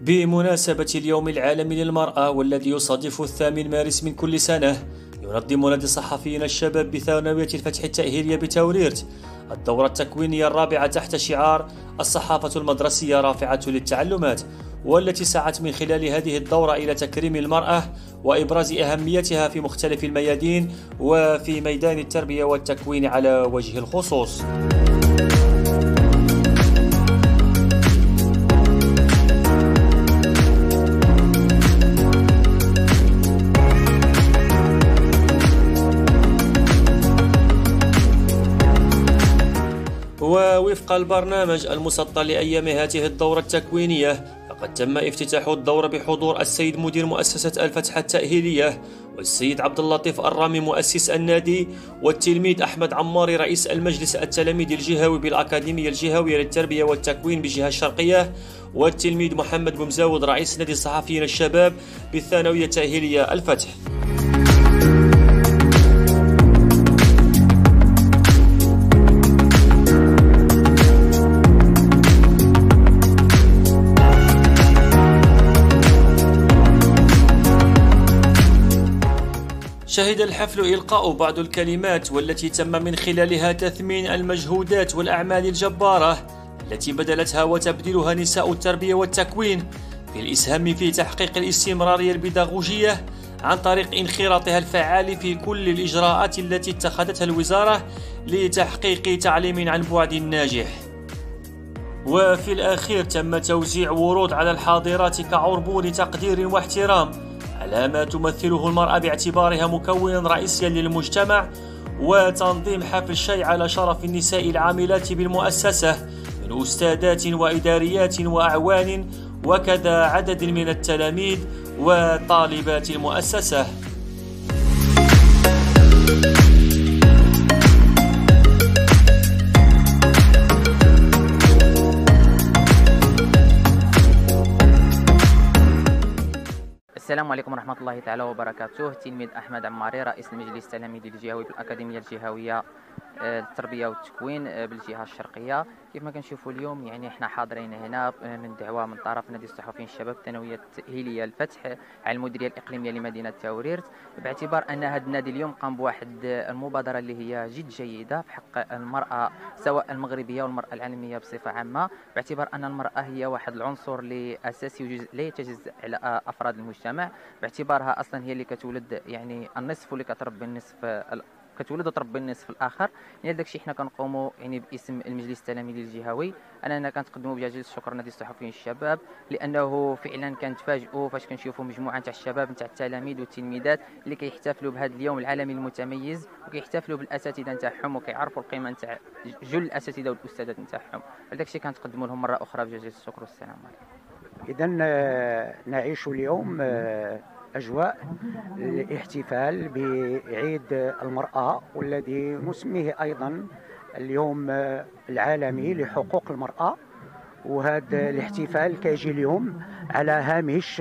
بمناسبة اليوم العالمي للمرأة والذي يصادف 8 مارس من كل سنة، ينظم نادي الصحفيين الشباب بثانوية الفتح التأهيلية بتوريرت الدورة التكوينية الرابعة تحت شعار الصحافة المدرسية رافعة للتعلمات، والتي سعت من خلال هذه الدورة إلى تكريم المرأة وإبراز أهميتها في مختلف الميادين وفي ميدان التربية والتكوين على وجه الخصوص. ووفق البرنامج المسطر لأيام هذه الدورة التكوينية، فقد تم افتتاح الدورة بحضور السيد مدير مؤسسة الفتح التأهيلية، والسيد عبد اللطيف الرامي مؤسس النادي، والتلميذ أحمد عماري رئيس المجلس التلاميذي الجهوي بالأكاديمية الجهوية للتربية والتكوين بالجهة الشرقية، والتلميذ محمد بومزاود رئيس نادي الصحفيين الشباب بالثانوية التأهيلية الفتح. شهد الحفل إلقاء بعض الكلمات والتي تم من خلالها تثمين المجهودات والأعمال الجبارة التي بذلتها وتبذلها نساء التربية والتكوين في الإسهام في تحقيق الاستمرارية البيداغوجية عن طريق انخراطها الفعال في كل الإجراءات التي اتخذتها الوزارة لتحقيق تعليم عن بعد ناجح. وفي الأخير تم توزيع ورود على الحاضرات كعربون تقدير واحترام على ما تمثله المرأة باعتبارها مكونا رئيسيا للمجتمع، وتنظيم حفل شيء على شرف النساء العاملات بالمؤسسة من أستاذات وإداريات وأعوان، وكذا عدد من التلاميذ وطالبات المؤسسة. السلام عليكم ورحمة الله تعالى وبركاته. تلميذ أحمد عماري رئيس المجلس التلاميذي الجهوي بالأكاديمية الجهوية التربية والتكوين بالجهة الشرقية. كيف ما كنشوفوا اليوم يعني احنا حاضرين هنا من دعوة من طرف نادي الصحفيين الشباب الثانوية التأهيلية الفتح على المديرية الإقليمية لمدينة توريرت، باعتبار أن هذا النادي اليوم قام بواحد المبادرة اللي هي جد جيدة في حق المرأة سواء المغربية والمرأة العالمية بصفة عامة، باعتبار أن المرأة هي واحد العنصر اللي أساسي وجزء لا يتجزأ على أفراد المجتمع، باعتبارها أصلا هي اللي كتولد يعني النصف واللي كتربي النصف كتولد وتربي النصف الاخر. يعني داكشي حنا كنقوموا يعني باسم المجلس التلاميذي الجهوي، اننا كنتقدموا بجزيل الشكر لنادي الصحفيين الشباب، لانه فعلا كنتفاجئوا فاش كنشوفوا مجموعه تاع الشباب نتاع التلاميذ والتلميذات اللي كيحتفلوا بهذا اليوم العالمي المتميز، وكيحتفلوا بالاساتذه نتاعهم وكيعرفوا القيمه نتاع جل الاساتذه والاستاذات نتاعهم. داكشي كنتقدموا لهم مره اخرى بجزيل الشكر والسلام عليكم. اذا نعيش اليوم أجواء الاحتفال بعيد المرأة، والذي نسميه أيضا اليوم العالمي لحقوق المرأة. وهذا الاحتفال كيجي اليوم على هامش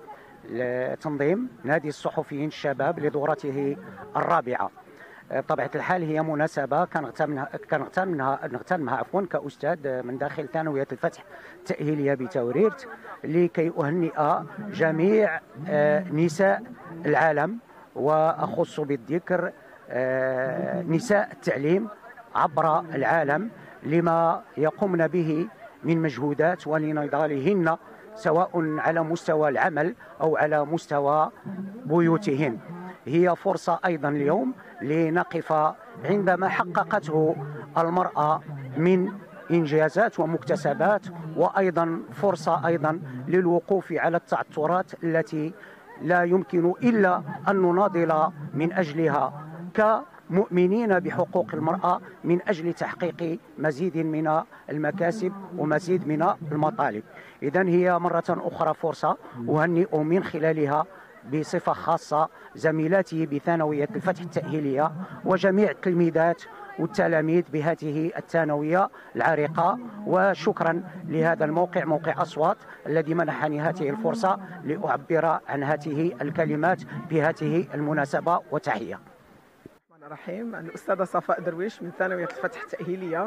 تنظيم نادي الصحفيين الشباب لدورته الرابعة. بطبيعة الحال هي مناسبة كنغتنمها كأستاذ من داخل ثانوية الفتح التأهيلية بتوريرت لكي أهنئ جميع نساء العالم، وأخص بالذكر نساء التعليم عبر العالم لما يقومن به من مجهودات ولنضالهن سواء على مستوى العمل أو على مستوى بيوتهن. هي فرصة أيضا اليوم لنقف عندما حققته المرأة من إنجازات ومكتسبات، وأيضا فرصة أيضا للوقوف على التعثرات التي لا يمكن إلا أن نناضل من أجلها كمؤمنين بحقوق المرأة من أجل تحقيق مزيد من المكاسب ومزيد من المطالب. إذن هي مرة أخرى فرصة أهنئ من خلالها بصفة خاصة زميلاتي بثانوية الفتح التأهيلية وجميع التلميذات والتلاميذ بهذه الثانوية العريقة، وشكرا لهذا الموقع موقع أصوات الذي منحني هذه الفرصة لأعبر عن هذه الكلمات بهذه المناسبة، وتحية. الرحمن الرحيم. الأستاذة صفاء درويش من ثانوية الفتح التأهيلية.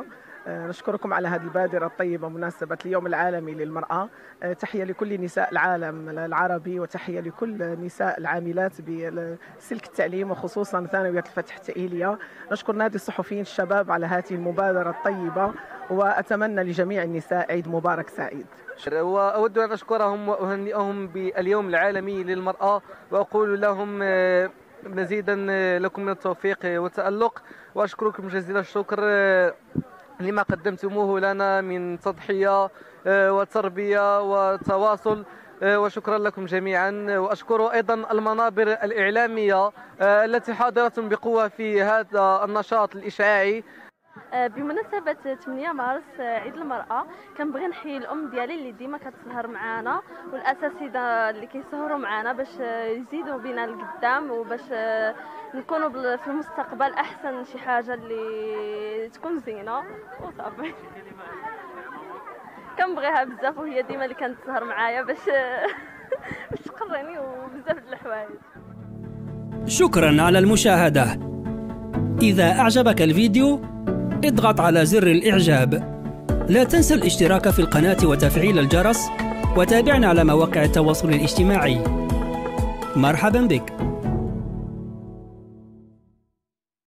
نشكركم على هذه البادرة الطيبة مناسبة اليوم العالمي للمرأة. تحية لكل نساء العالم العربي، وتحية لكل نساء العاملات بسلك التعليم وخصوصا ثانوية الفتح التأهيلية. نشكر نادي الصحفيين الشباب على هذه المبادرة الطيبة، وأتمنى لجميع النساء عيد مبارك سعيد. وأود أن أشكرهم وأهنئهم باليوم العالمي للمرأة، وأقول لهم مزيدا لكم من التوفيق والتألق، وأشكركم جزيل الشكر لما قدمتموه لنا من تضحية وتربية وتواصل، وشكرا لكم جميعا. وأشكر أيضا المنابر الإعلامية التي حاضرة بقوة في هذا النشاط الإشعاعي. بمناسبة 8 مارس عيد المرأة، كنبغي نحيي الأم ديالي اللي ديما كتسهر معنا، والأساتذة اللي كيسهروا معنا باش يزيدوا بنا القدام، وباش نكونوا في المستقبل أحسن شي حاجة اللي تكون زينة وصافي. كنبغيها بزاف، وهي ديما اللي كانت تسهر معايا باش تقريني وبزاف د الحوايج. شكرا على المشاهدة. إذا أعجبك الفيديو اضغط على زر الإعجاب. لا تنسى الاشتراك في القناة وتفعيل الجرس، وتابعنا على مواقع التواصل الاجتماعي. مرحبا بك.